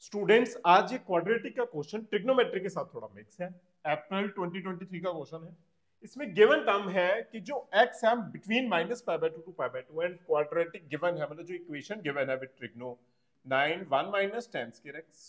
Students आज ये quadratic का क्वेश्चन ट्रिग्नोमेट्री के साथ थोड़ा मिक्स है। अप्रैल 2023 का क्वेश्चन है। इसमें गिवन टर्म है कि जो x है between -π/2 to π/2 and quadratic given है, मतलब जो इक्वेशन गिवन है with trigno 9 1 - tan² x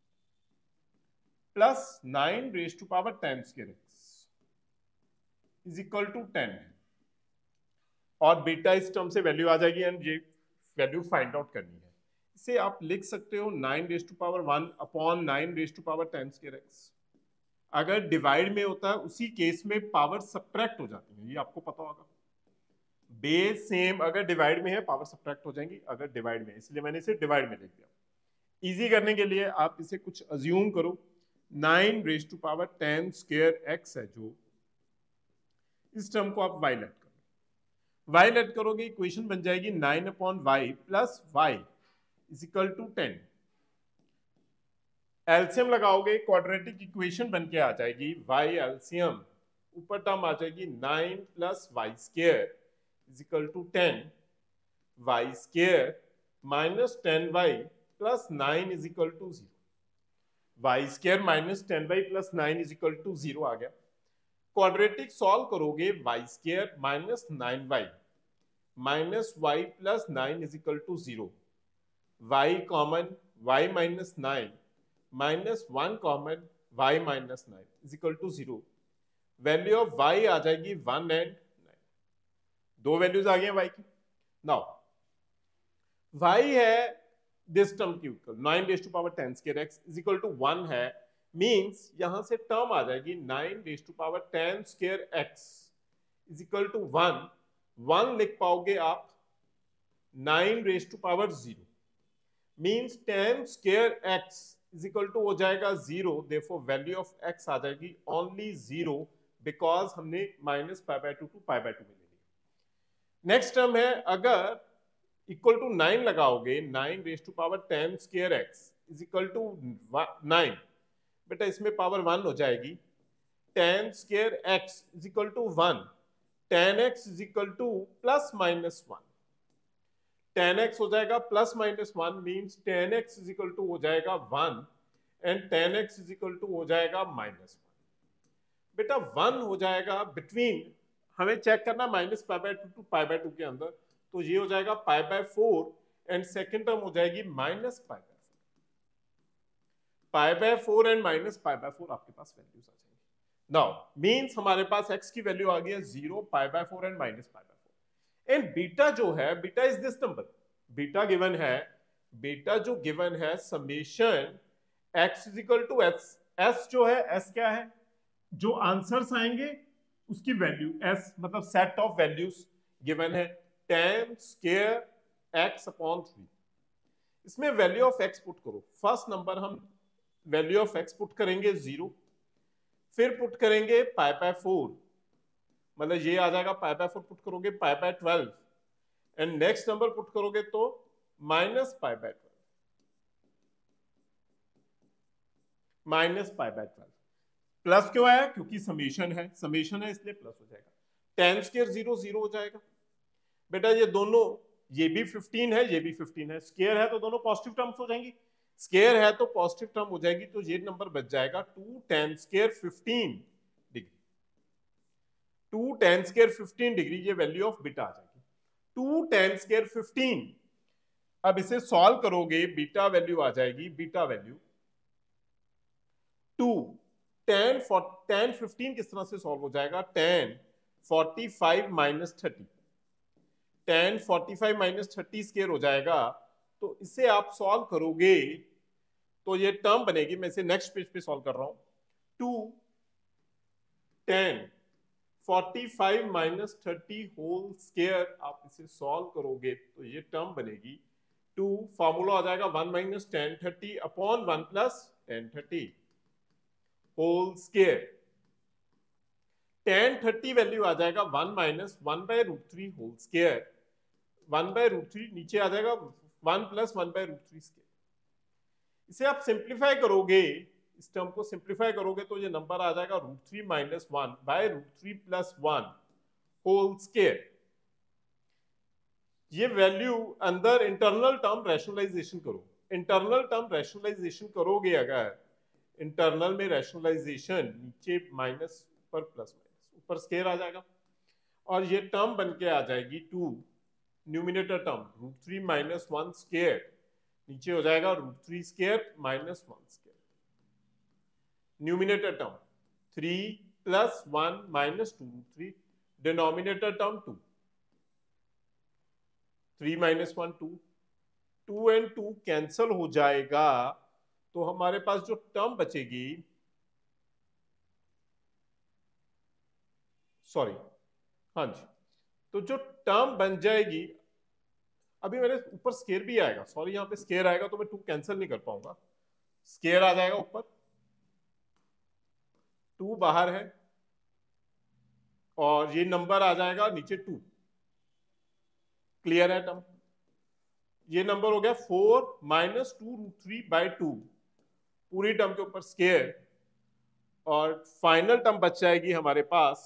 plus 9 raise to power tan² x is equal to 10 है और बीटा इस टर्म से वैल्यू आ जाएगी एंड ये वैल्यू फाइंड आउट करनी है। इसे आप लिख सकते हो 9 raise to power 1 upon 9 raise to power tan² x। अगर डिवाइड में होता है उसी केस में पावर सब्ट्रैक्ट हो जाती है, ये आपको पता होगा। बेस सेम, अगर डिवाइड में है पावर सब्ट्रैक्ट हो जाएंगी अगर डिवाइड में, इसलिए मैंने इसे डिवाइड में लिख दिया। इजी करने के लिए आप इसे कुछ अज्यूम करो। 9 raise to power tan² x है जो, इस टर्म को आप y लेट करो। y लेट करोगे इक्वेशन बन जाएगी 9 upon y plus y is equal to 10। LCM लगाओगे क्वाड्रेटिक इक्वेशन बन के आ जाएगी y एलसीएम, ऊपर टर्म आ जाएगी 9 plus y² is equal to 10, y² minus 10y plus 9 is equal to 0। y² minus 10y plus 9 is equal to 0 आ गया। क्वाड्रेटिक सॉल्व करोगे y² minus 9y minus y plus 9 is equal to 0, y common y minus 9 minus 1 common y minus 9 is equal to 0। Value of y आ जाएगी 1 and 9, दो values आ गई y की। Now y है this term की equal 9 raise to power tan² x is equal to 1 है, means यहां से टर्म आ जाएगी 9 raise to power tan² x is equal to 1 लिख पाओगे आप 9 raise to power 0, means tan² x is equal to हो जाएगा 0, देयरफॉर वैल्यू ऑफ x आ जाएगी ओनली 0 बिकॉज हमने -π/2 टू π/2 में ले लिया। नेक्स्ट टर्म है, अगर इक्वल टू 9 लगाओगे 9 raise to power tan² x is equal to 9, बेटा इसमें पावर 1 हो जाएगी, tan² x is equal to 1, tan x is equal to plus minus 1, tan x हो जाएगा plus minus 1, means tan x is equal to हो जाएगा 1 and tan x is equal to हो जाएगा -1। बेटा 1 हो जाएगा बिटवीन, हमें चेक करना -π/2 टू π/2 के अंदर, तो ये हो जाएगा π/4 एंड सेकेंड टर्म हो जाएगी -π/4। π/4 एंड -π/4 आपके पास वैल्यूज आ जाएंगी। नाउ मींस हमारे पास x की वैल्यू आ गई है 0, π/4 एंड -π/4 एंड बीटा जो है, beta is this number, beta given है, बीटा जो गिवन है summation x is equal to s, s जो है s क्या है, जो आंसर्स आएंगे उसकी वैल्यू s, मतलब सेट ऑफ वैल्यूज गिवन है tan² x अपॉन 3। इसमें वैल्यू ऑफ x पुट करो, फर्स्ट नंबर हम वैल्यू ऑफ x पुट करेंगे 0, फिर पुट करेंगे π/4, मतलब ये आ जाएगा π/4 पुट करोगे π/12 एंड नेक्स्ट नंबर पुट करोगे तो -π/12, -π/12। प्लस क्यों आया, क्योंकि समेशन है, समेशन है इसलिए प्लस हो जाएगा। tan² 0 0 हो जाएगा। बेटा ये दोनों, ये भी 15 है ये भी 15 है, स्क्वायर है तो दोनों पॉजिटिव टर्म्स हो जाएंगी, स्क्वायर है तो पॉजिटिव टर्म हो जाएगी, तो ये नंबर बच जाएगा 2 tan² 15 डिग्री, 2 tan² 15 डिग्री, ये वैल्यू ऑफ बीटा आ जाएगी 2 tan² 15। अब इसे सॉल्व करोगे बीटा वैल्यू आ जाएगी, बीटा वैल्यू 2 tan 15 किस तरह से सॉल्व हो जाएगा, tan 45 माइनस 30, tan 45 माइनस 30 स्क्वायर हो जाएगा, तो इसे आप सॉल्व करोगे तो ये टर्म बनेगी, मैं इसे नेक्स्ट पेज पे सॉल्व कर रहा हूं, 2 tan 45 माइनस 30 होल स्क्वायर, आप इसे सॉल्व करोगे तो ये टर्म बनेगी 2, फॉर्मूला आ जाएगा 1 minus tan 30 upon 1 plus tan 30 whole square. tan 30 value आ जाएगा 1 माइनस 1/√3 होल स्क्वायर, 1/√3 नीचे आ जाएगा 1 प्लस 1/√3 स्क्वायर। इसे आप सिंप्लीफाई करोगे, इस टर्म को सिंप्लीफाई करोगे तो ये नंबर आ जाएगा √3 माइनस 1/√3 प्लस 1 होल स्क्वायर। ये वैल्यू अंदर इंटरनल टर्म रैशनलाइजेशन करो, इंटरनल टर्म रैशनलाइजेशन करोगे, अगर इंटरनल में रैशनलाइजेशन नीचे माइनस ऊपर प्लस माइनस, ऊपर स्केयर आ जाएगा और ये टर्म बन के आ जाएगी 2, न्यूमिनेटर टर्म √3 माइनस 1 स्केयर, नीचे हो जाएगा √3 square minus 1 square, numerator term 3 plus 1 minus 2√3, denominator term 2, 3 minus 1 2, 2 and 2 cancel हो जाएगा, तो हमारे पास जो टर्म बचेगी, सॉरी हाँ जी, तो जो टर्म बन जाएगी, अभी मेरे ऊपर स्केयर भी आएगा, सॉरी यहां पे स्केयर आएगा तो मैं 2 कैंसिल नहीं कर पाऊंगा, स्केयर आ जाएगा ऊपर, 2 बाहर है और ये नंबर आ जाएगा नीचे 2, क्लियर है टर्म? ये नंबर हो गया 4 माइनस 2√3/2, पूरी टर्म के ऊपर स्केयर, और फाइनल टर्म बच जाएगी हमारे पास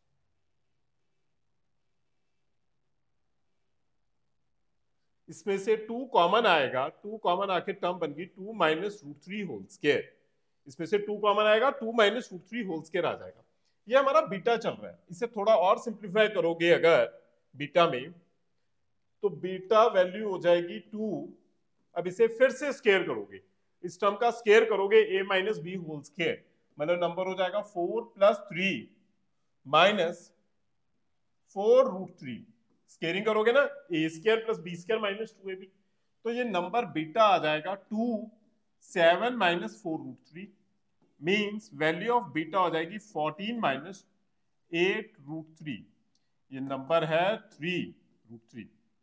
इसमें से 2 कॉमन आएगा, 2 कॉमन आके टर्म बन गई 2 माइनस √3 होल स्केयर, इसमें से 2 कॉमन आएगा, 2 माइनस √3 होल स्केयर आ जाएगा। ये हमारा बीटा चल रहा है, इसे थोड़ा और सिंप्लीफाई करोगे अगर बीटा में, तो बीटा वैल्यू हो जाएगी 2, अब इसे फिर से स्केयर करोगे, इस टर्म का स्केयर करोगे a minus B whole square, मतलब नंबर हो जाएगा 4 प्लस 3 माइनस 4√3, स्केयरिंग करोगे ना, A square plus B square minus 2ab, तो ये नंबर बीटा आ जाएगा 2 7 minus 4√3, means value of beta हो जाएगी 14 माइनस 8√3, ये नंबर है 3√3,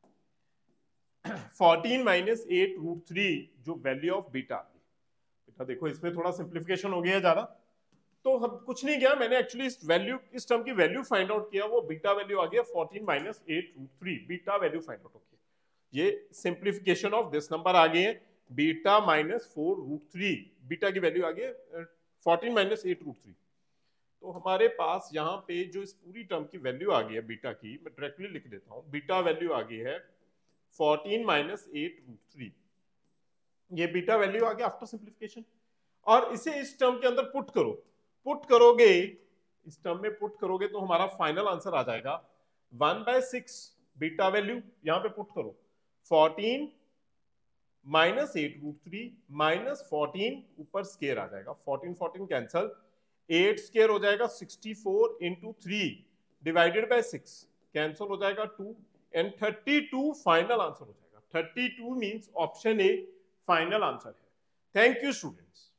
14 माइनस 8√3 जो वैल्यू ऑफ बीटा। बेटा देखो इसमें थोड़ा सिंप्लीफिकेशन हो गया ज्यादा, तो हम कुछ नहीं किया, मैंने एक्चुअली इस टर्म की वैल्यू फाइंड आउट किया, वो बीटा वैल्यू आ गया 14 minus 8√3, beta value find out हो गया, ये सिंप्लीफिकेशन ऑफ दिस नंबर आ गए हैं, बीटा माइनस 4√3, बीटा की वैल्यू आ गई 14 माइनस 8√3। तो हमारे पास यहाँ पे जो इस पूरी टर्म की वैल्यू आ गई है बीटा की, मैं डायरेक्टली लिख देता हूँ, बीटा वैल्यू आ गई है 14 माइनस 8√3, ये बीटा वैल्यू आ गया आफ्टर सिंप्लीफिकेशन, और इसे इस टर्म के अंदर पुट करो, पुट करोगे इस टर्म में पुट करोगे तो हमारा फाइनल आंसर आ जाएगा 1/6, बीटा वैल्यू यहां पे पुट करो, 14 माइनस 8√3 माइनस 14, ऊपर स्केयर आ जाएगा, 14 14 कैंसल, 8 स्केयर हो जाएगा 64 इंटू 3 डिवाइडेड बाय 6, कैंसल हो जाएगा 2 एंड 32 फाइनल आंसर हो जाएगा, 32 means option A final answer है। Thank you students.